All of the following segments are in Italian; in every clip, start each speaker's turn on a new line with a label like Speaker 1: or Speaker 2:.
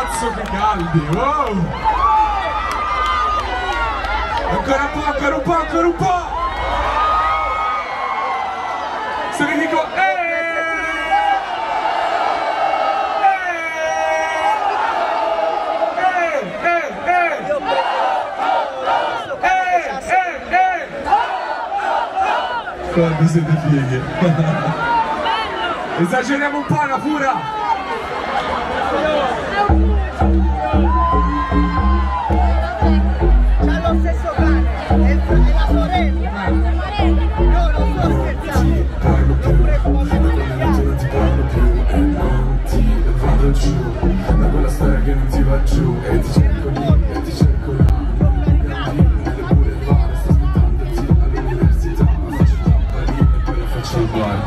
Speaker 1: Cazzo che caldi, wow! Ancora un po', ancora un po', ancora un po'! Se vi dico quanti siete fighi! Esageriamo un po' la fura!
Speaker 2: C'ha lo stesso cane, è la sorella. No, non sto scherzando. Non preso molto di
Speaker 3: non ti parlo più e non ti vado giù. Da quella storia che non ti va giù e ti cerco lì e ti cerco là. Nelle boulevard sto aspettandoti all'università. Faccio tappa lì e poi la faccio al bar.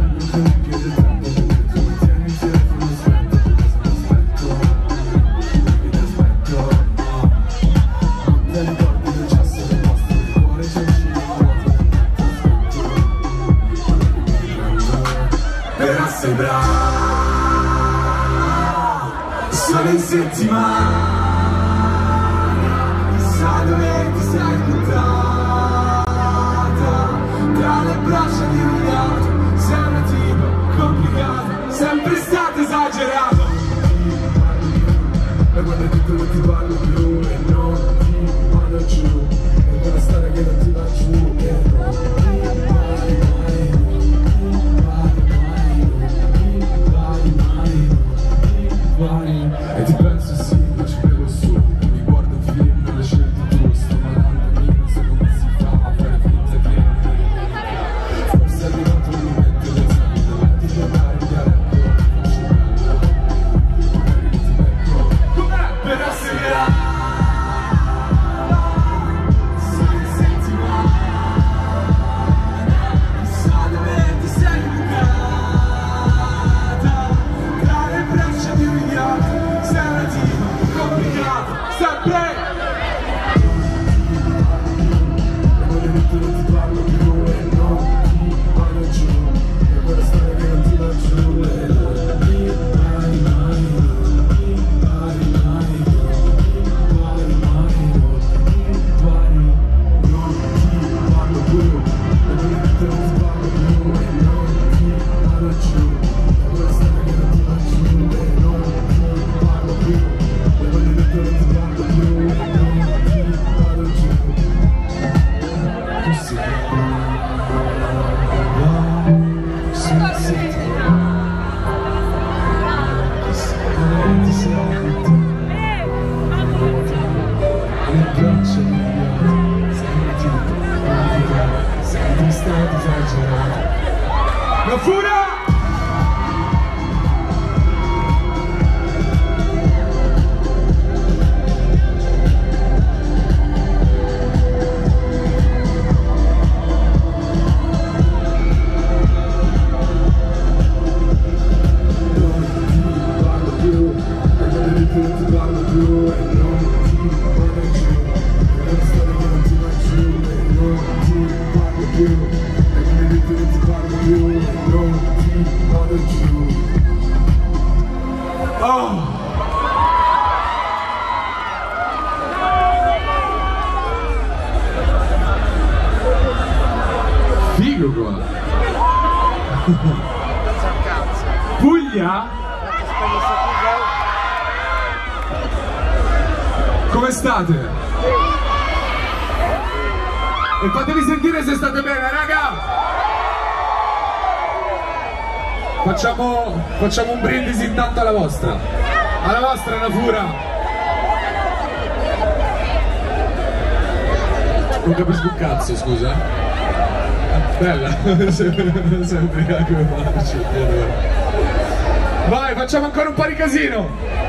Speaker 3: Però sei bravo, solo in settimana, chissà dove ti sei buttata, tra le braccia di un gatto, sei una tipa complicata, sempre stata esagerata. E quando dico non ti parlo più e non ti vado giù, e quella storia che non ti va giù e non ti e ti penso sì, ma ci bevo su. Mi guardo film, non le scelti tu. Sto malando lì, non so come si fa a fare finta che forse è arrivato il momento d'esame di giocare via rap. Com'è? Però sei bravo, sei in settimana, chissà dove ti sei bucata, tra le braccia di un gatto. Sei una tipa complicata, sempre! E quando detto non ti parlo più e non ti vado giù, e quella storia che non ti va giù e non ti vai mai, non ti parlo più, e quando detto non ti parlo più e non ti vado giù, e quella storia che non ti va giù e non ti parlo più, e quando detto non ti parlo più e non ti vado giù. Tu sei ti sei le braccia di idiota, sei sempre stato esagerato.
Speaker 1: La fura!
Speaker 3: Non ti parlo più e non ti vado giù, e quella storia che non ti va giù e non ti parlo più, e come detto non ti parlo più e non ti vado giù.
Speaker 1: Oh! Figo qua! Puglia? Come state? E fatevi sentire se state bene, raga! Facciamo un brindisi intanto alla vostra natura! Non capisco un cazzo, scusa. Bella, sempre come faccio. Vai, facciamo ancora un po' di casino!